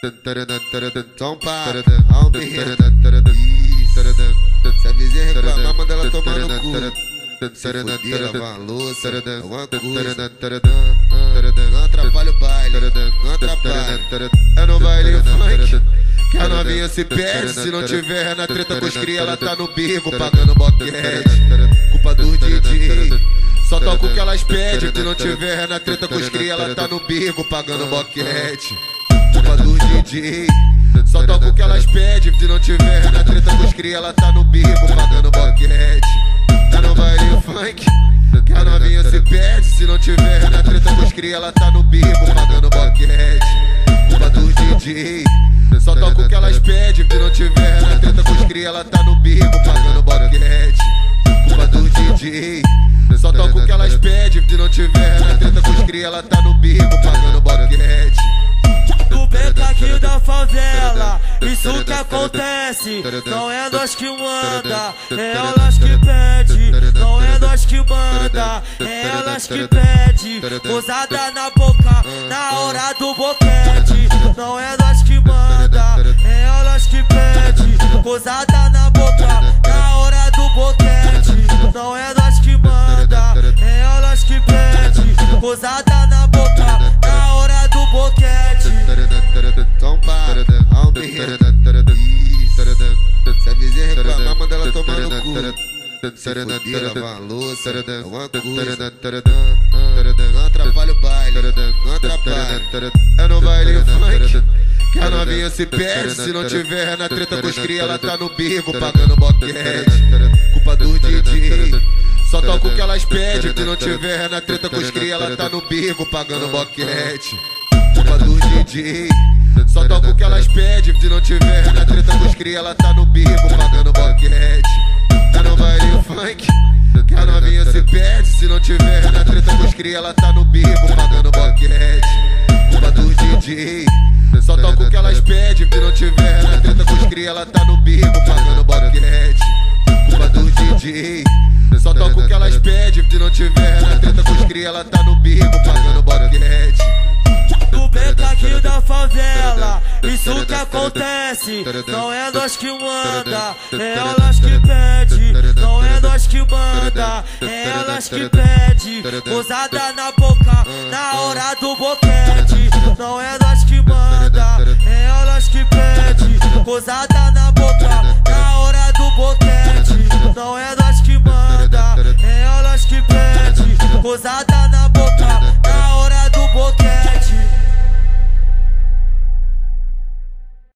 Então para, aumenta. Se a vizinha reclamar, manda ela tomar no cu. Se fuder, lavar a louça, alguma coisa. Não atrapalha o baile, não atrapalha. É no baile funk que a novinha se perde. Se não tiver na treta com os cria, ela tá no bico pagando boquete. Culpa do DJ, só toca o que elas pedem. Se não tiver na treta com os cria, ela tá no bico pagando boquete. Culpa do DJ, só toca o que elas pedem. Se não tiver na treta com os cria, ela tá no bico pagando boquete. Tá no baile funk que a novinha se perde. Se não tiver na treta com os cria, ela tá no bico pagando boquete. Culpa do DJ, só toca o que elas pedem. Se não tiver na treta com os cria, ela tá no bico pagando boquete. Culpa do DJ, só toca o que elas pedem. Se não tiver na treta com os cria, ela tá no bico pagando boquete. Do beco aqui da favela, isso que acontece. Não é nós que manda, é elas que pede. Não é nós que manda, é elas que pede. Usada na boca, na hora do boquete. Não é nós que manda, é elas que pede. Usada na boca, na hora do boquete. Não é nós que manda, é elas que pede. Usada na boca, na hora do boquete. Então para, aumenta. Se a vizinha reclamar, manda ela tomar no cu. Se fuder, lavar a louça, alguma coisa. Não atrapalha o baile, não atrapalha. É no baile funk que a novinha se perde. Se não tiver na treta com os cria, ela tá no bico pagando boquete. Culpa do DJ, só toca o que elas pedem. Se não tiver na treta com os cria, ela tá no bico pagando boquete. Culpa do DJ, só toca o que elas pedem. Se não tiver na treta com os cria, ela tá no bico pagando boquete. Tá no baile funk que a novinha se perde. Se não tiver na treta com os cria, ela tá no bico pagando boquete. Culpa do DJ, só toca o que elas pedem. Se não tiver na treta com os cria, ela tá no bico pagando boquete. Culpa do DJ, só toca o que elas pedem. Se não tiver na treta com os cria, ela tá no bico pagando boquete. Do beco aqui da favela, isso que acontece. Não é nós que manda, é elas que pede. Não é nós que manda, é elas que pede. Usada na boca, na hora do boquete. Não é nós que manda, é elas que pede. Usada